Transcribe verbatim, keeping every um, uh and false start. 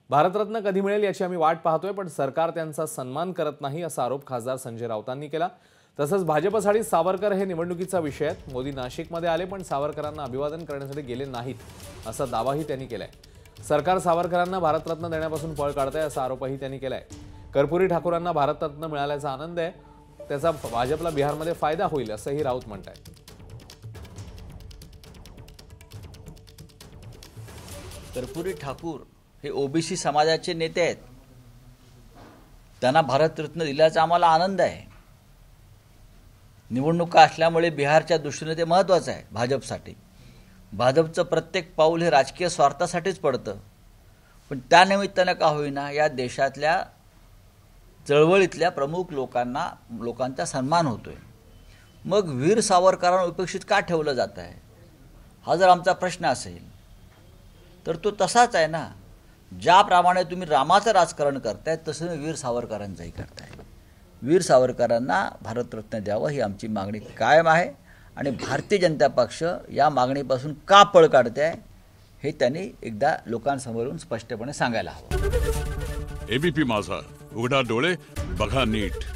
भारतरत्न कधी मिळेल याची आम्ही वाट पाहतोय, पण सरकार त्यांचा सन्मान करत नाही असा आरोप खासदार संजय राऊतांनी केला। तसंच भाजपसाठी सावरकर हे निवडणुकीचा विषय आहे। मोदी नाशिकमध्ये आले पण सावरकरांना अभिवादन करण्यासाठी गेले नाहीत असा दावाही त्यांनी केलाय। सरकार सावरकरांना भारतरत्न देण्यापासून पळ काढतंय असा आरोपही त्यांनी केलाय। कर्पूरी ठाकूरांना भारतरत्न मिळाल्याचा आनंद आहे, त्याचा भाजपला बिहारमध्ये फायदा होईल असंही राऊत म्हणतायत। कर्पूरी ठाकूर हे ओबीसी समाजाचे नेते आहेत, त्यांना भारतरत्न दिल्याचा आम्हाला आनंद आहे। निवडणुका असल्यामुळे बिहारच्या दृष्टीने ते महत्त्वाचं आहे भाजपसाठी। भाजपचं प्रत्येक पाऊल हे राजकीय स्वार्थासाठीच पडतं, पण त्यानिमित्तानं का होईना या देशातल्या चळवळीतल्या प्रमुख लोकांना लोकांचा सन्मान होतोय। मग वीर सावरकरांना उपेक्षित का ठेवलं जात आहे, हा जर आमचा प्रश्न असेल तर तो तसाच आहे ना। ज्याप्रमाणे तुम्ही रामाचं राजकारण करताय तसं वीर सावरकरांचंही करताय। वीर सावरकरांना भारतरत्न द्यावं ही आमची मागणी कायम आहे आणि भारतीय जनता पक्ष या मागणीपासून का पळ काढते हे त्यांनी एकदा लोकांसमोरून स्पष्टपणे सांगायला हवं। एबीपी माझा, उघडा डोळे बघा नीट।